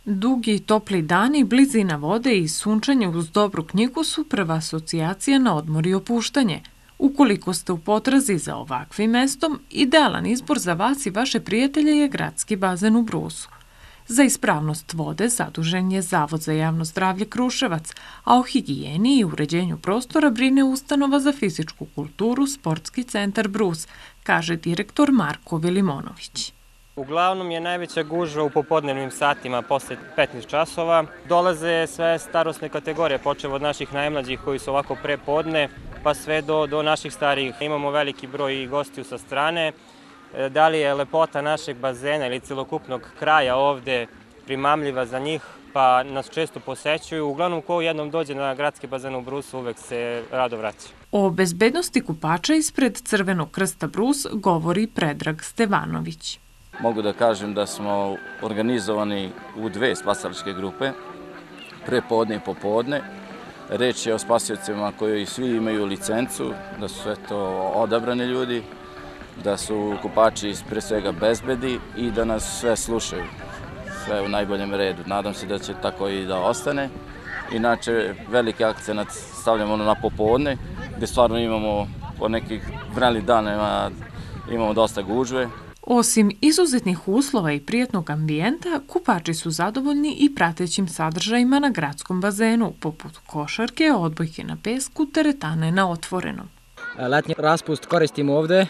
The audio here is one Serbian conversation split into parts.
Dugi i topli dani, blizina vode i sunčanje uz dobru knjigu su prva asocijacija na odmor i opuštanje. Ukoliko ste u potrazi za ovakvim mestom, idealan izbor za vas i vaše prijatelje je gradski bazen u Brusu. Za ispravnost vode zadužen je Zavod za javno zdravlje Kruševac, a o higijeni i uređenju prostora brine ustanova za fizičku kulturu Sportski centar Brus, kaže direktor Marko Velimonović. Uglavnom je najveća gužva u popodnevnim satima posle 15 časova. Dolaze sve starosne kategorije, počev od naših najmlađih koji su ovako pre podne, pa sve do naših starijih. Imamo veliki broj gostiju sa strane. Da li je lepota našeg bazena ili celokupnog kraja ovde primamljiva za njih, pa nas često posećuju. Uglavnom, ko jednom dođe na gradski bazen u Brusu, uvek se rado vraća. O bezbednosti kupača ispred Crvenog krsta Brus govori Predrag Stevanović. Mogu da kažem da smo organizovani u dve spasilačke grupe, prepodne i popodne. Reč je o spasiocima koji svi imaju licencu, da su sve to odabrani ljudi, da su kupači pre svega bezbedi i da nas sve slušaju, sve u najboljem redu. Nadam se da će tako i da ostane. Inače, veliki akcenat stavljamo na popodne, gde stvarno imamo po nekih vrelih dana imamo dosta gužve. Osim izuzetnih uslova i prijatnog ambijenta, kupači su zadovoljni i pratećim sadržajima na gradskom bazenu, poput košarke, odbojke na pesku, teretane na otvorenom. Letnji raspust koristimo ovde.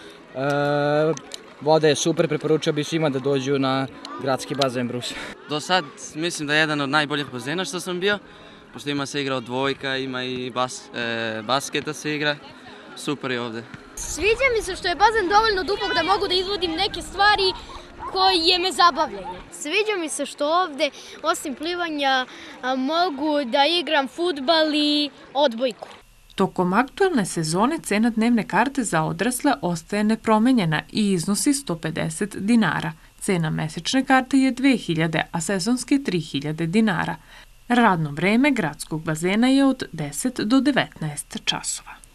Voda je super, preporučio bih svima da dođu na gradski bazen Brus. Do sad mislim da je jedan od najboljih bazena što sam bio, pošto ima se igra odbojka, ima i basketa se igra. Super je ovde. Sviđa mi se što je bazen dovoljno dubok da mogu da izvodim neke stvari koje me zabavljaju. Sviđa mi se što ovde, osim plivanja, mogu da igram fudbal i odbojku. Tokom aktuelne sezone cena dnevne karte za odrasle ostaje nepromenjena i iznosi 150 dinara. Cena mesečne karte je 2000, a sezonske 3000 dinara. Radno vreme gradskog bazena je od 10 do 19 časova.